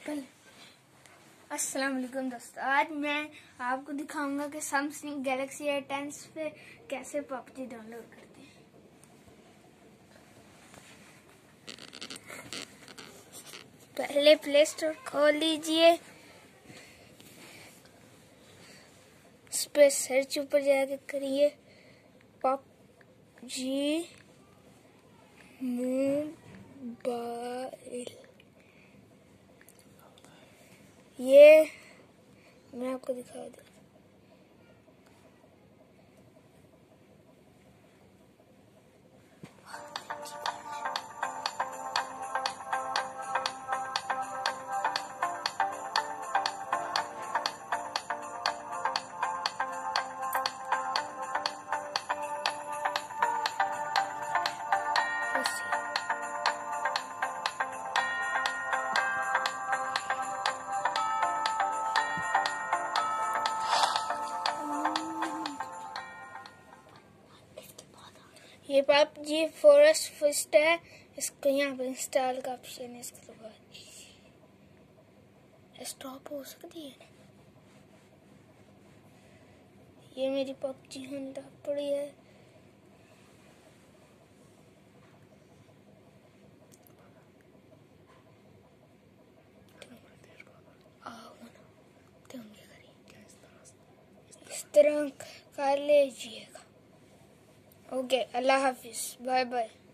अस्सलाम वालेकुम दोस्तों, आज मैं आपको दिखाऊंगा कि सैमसंग गैलेक्सी A10 पे कैसे पबजी डाउनलोड करते हैं। पहले प्ले स्टोर खोल लीजिए, इस पे सर्च ऊपर जाके करिए पबजी मोबाइल। ये मैं आपको दिखा दूं। ये पबजी फॉरेस्ट फर्स्ट है, इसको यहाँ पर इंस्टॉल का ऑप्शन है, इसके बाद स्टॉप हो सकती है ना। ये मेरी पबजी हंडा पड़ी है। इस तरह कर लीजिएगा। ओके, अल्लाह हाफिज, बाय बाय।